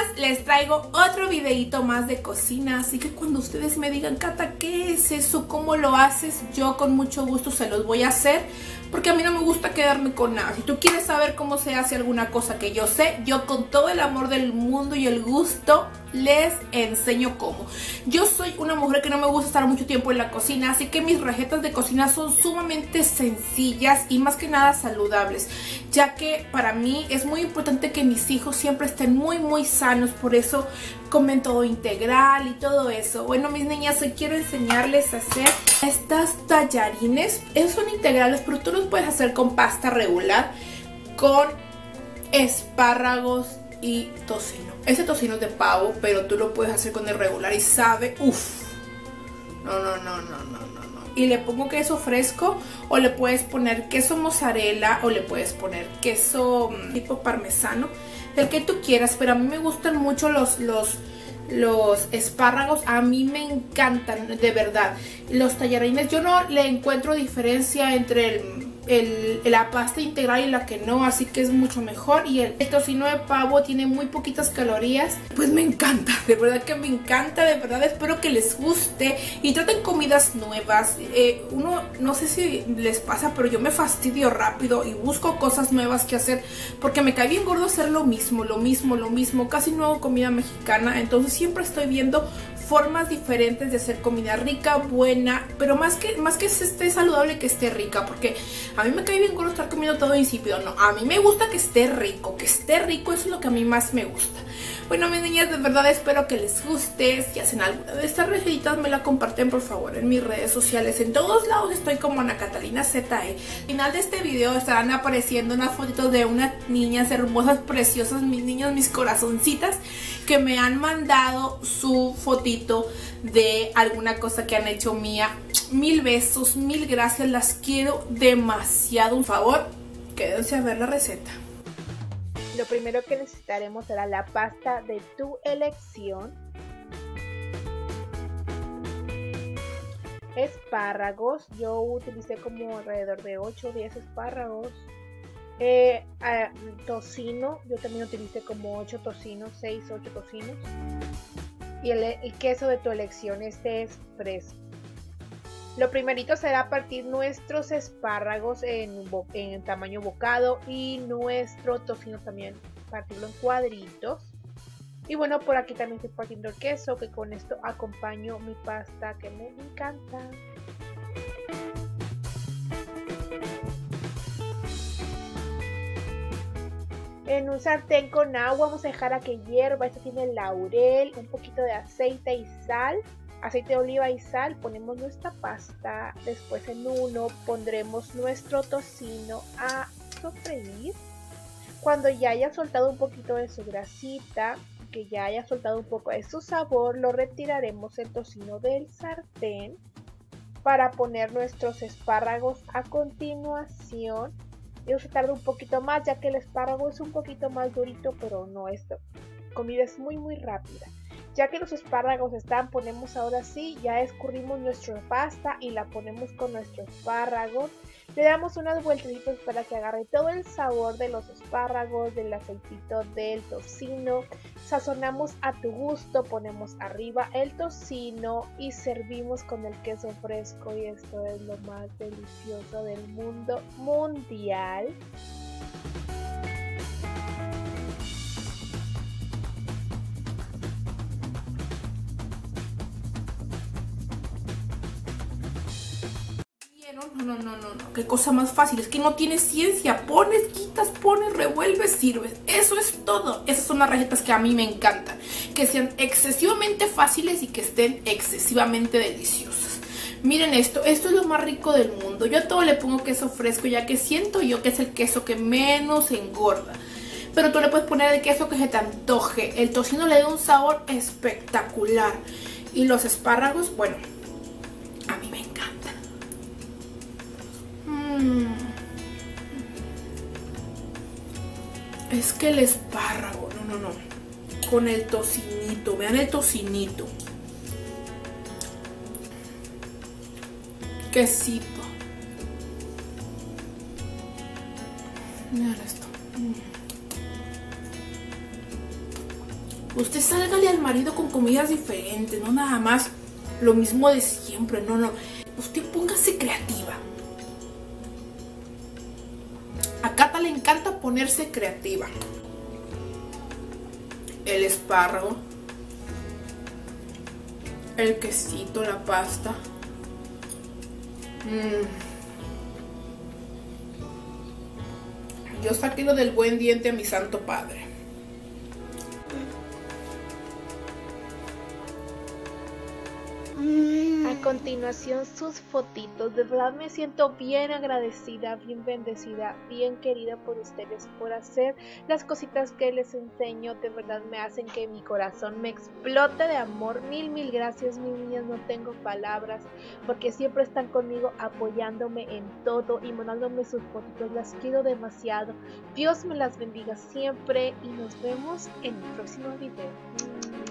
les traigo otro videito más de cocina, así que cuando ustedes me digan, Cata, ¿qué es eso? ¿Cómo lo haces? Yo con mucho gusto se los voy a hacer, porque a mí no me gusta quedarme con nada. Si tú quieres saber cómo se hace alguna cosa que yo sé, yo con todo el amor del mundo y el gusto les enseño cómo. Yo soy una mujer que no me gusta estar mucho tiempo en la cocina, así que mis recetas de cocina son sumamente sencillas y más que nada saludables, ya que para mí es muy importante que mis hijos siempre estén muy sanos, por eso comen todo integral y todo eso. Bueno, mis niñas, hoy quiero enseñarles a hacer estas tallarines. Esos son integrales, pero tú los puedes hacer con pasta regular, con espárragos y tocino. Ese tocino es de pavo, pero tú lo puedes hacer con el regular y sabe, uff. No. Y le pongo queso fresco, o le puedes poner queso mozzarella, o le puedes poner queso tipo parmesano, del que tú quieras, pero a mí me gustan mucho los espárragos, a mí me encantan, de verdad. Los tallarines, yo no le encuentro diferencia entre la pasta integral y la que no, así que es mucho mejor. Y el tocino de pavo tiene muy poquitas calorías, pues me encanta, de verdad que me encanta, de verdad espero que les guste y traten comidas nuevas. Uno, no sé si les pasa, pero yo me fastidio rápido y busco cosas nuevas que hacer, porque me cae bien gordo hacer lo mismo, casi no hago comida mexicana, entonces siempre estoy viendo formas diferentes de hacer comida rica, buena, pero más que esté saludable, que esté rica, porque a mí me cae bien gordo estar comiendo todo insípido. No, a mí me gusta que esté rico, eso es lo que a mí más me gusta. Bueno, mis niñas, de verdad espero que les guste. Si hacen alguna de estas recetitas, me la comparten por favor en mis redes sociales. En todos lados estoy como Ana Catalina ZE. Al final de este video estarán apareciendo unas fotitos de unas niñas hermosas, preciosas, mis niños, mis corazoncitas, que me han mandado su fotito de alguna cosa que han hecho mía. Mil besos, mil gracias, las quiero demasiado. Por favor, quédense a ver la receta. Lo primero que necesitaremos será la pasta de tu elección, espárragos, yo utilicé como alrededor de 8 o 10 espárragos, tocino, yo también utilicé como 8 tocinos, 6 o 8 tocinos, y el queso de tu elección, este es fresco. Lo primerito será partir nuestros espárragos en tamaño bocado y nuestro tocino también partirlo en cuadritos. Y bueno, por aquí también estoy partiendo el queso, que con esto acompaño mi pasta que me encanta. En un sartén con agua vamos a dejar a que hierva. Esto tiene laurel, un poquito de aceite y sal. Aceite de oliva y sal, ponemos nuestra pasta, después en uno pondremos nuestro tocino a sofreír. Cuando ya haya soltado un poquito de su grasita, que ya haya soltado un poco de su sabor, lo retiraremos el tocino del sartén para poner nuestros espárragos a continuación. Eso se tarda un poquito más, ya que el espárrago es un poquito más durito, pero no, esta comida es muy rápida. Ya que los espárragos están, ponemos ahora sí, ya escurrimos nuestra pasta y la ponemos con nuestro espárrago. Le damos unas vueltecitas para que agarre todo el sabor de los espárragos, del aceitito del tocino. Sazonamos a tu gusto, ponemos arriba el tocino y servimos con el queso fresco. Y esto es lo más delicioso del mundo mundial. No, qué cosa más fácil, es que no tiene ciencia. Pones, quitas, pones, revuelves, sirves, eso es todo. Esas son las recetas que a mí me encantan, que sean excesivamente fáciles y que estén excesivamente deliciosas. Miren esto es lo más rico del mundo. Yo a todo le pongo queso fresco, ya que siento yo que es el queso que menos engorda. Pero tú le puedes poner el queso que se te antoje. El tocino le da un sabor espectacular. Y los espárragos, bueno, a mí me encantan. Es que el espárrago, no. Con el tocinito, vean el tocinito. Quesito. Miren esto. Usted sálgale al marido con comidas diferentes, no nada más lo mismo de siempre, no. Usted póngase creativa. A Cata le encanta ponerse creativa. El espárrago, el quesito, la pasta. Yo saqué lo del buen diente a mi santo padre. A continuación sus fotitos. De verdad me siento bien agradecida, bien bendecida, bien querida por ustedes, por hacer las cositas que les enseño. De verdad me hacen que mi corazón me explote de amor. Mil gracias, mis niñas, no tengo palabras, porque siempre están conmigo apoyándome en todo y mandándome sus fotitos. Las quiero demasiado. Dios me las bendiga siempre y nos vemos en el próximo video.